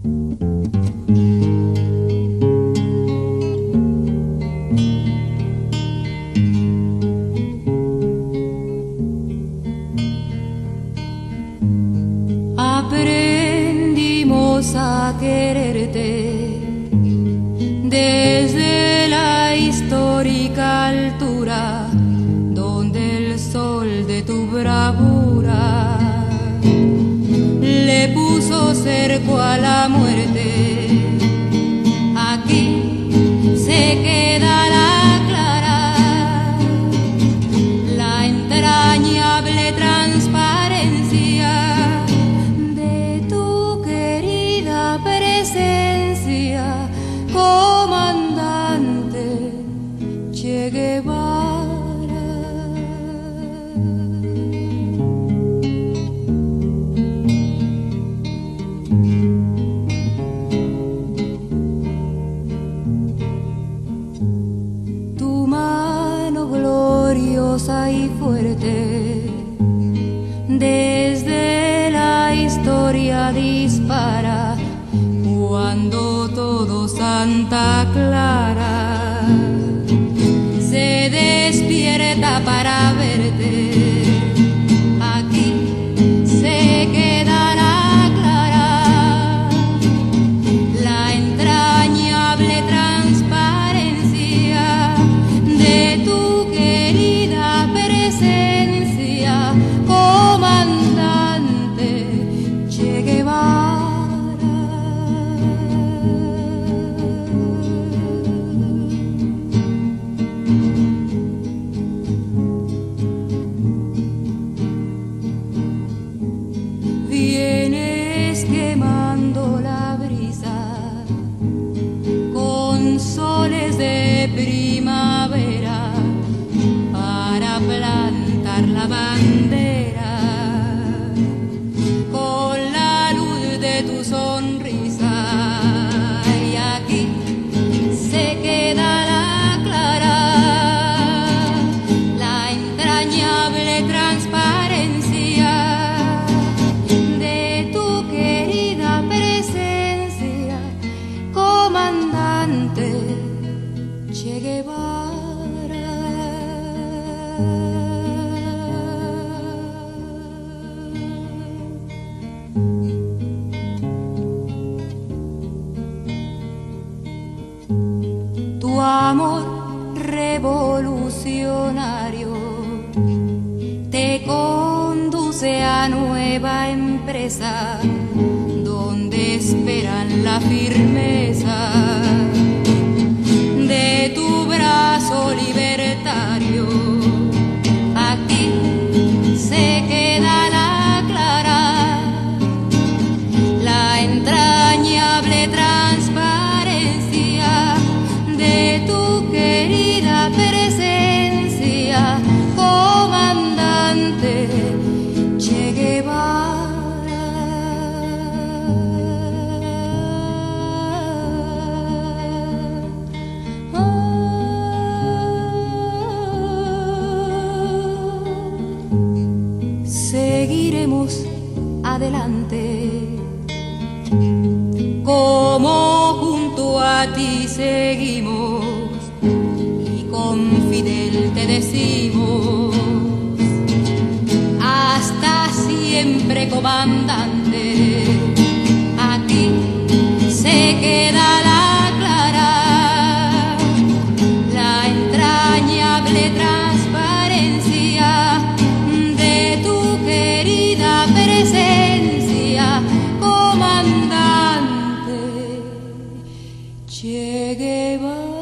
Aprendimos a quererte desde la histórica altura donde el sol de tu bravura le puso cerco a la muerte. Aquí se queda la clara, la entrañable transparencia de tu querida presencia, comandante Che Guevara. Tu mano gloriosa y fuerte desde la historia dispara cuando todo Santa Clara se despierta para verte. Aquí se queda la clara, la entrañable transparencia de tu querida presencia, comandante Che Guevara. Vienes quemando la brisa con soles de primavera para plantar la bandera con la luz de tu sonrisa. Y aquí se queda la clara, la entrañable transparencia de tu querida presencia, comandante Che Guevara. Tu amor revolucionario te conduce a nueva empresa donde esperan la firmeza de tu brazo libertario. Aquí se queda la clara, la entrañable transparencia de tu querida presencia, comandante Che Guevara. Seguiremos adelante como junto a ti seguimos y con Fidel te decimos hasta siempre, comandante. Aquí se queda la clara, la entrañable transparencia de tu querida presencia, comandante Che Guevara.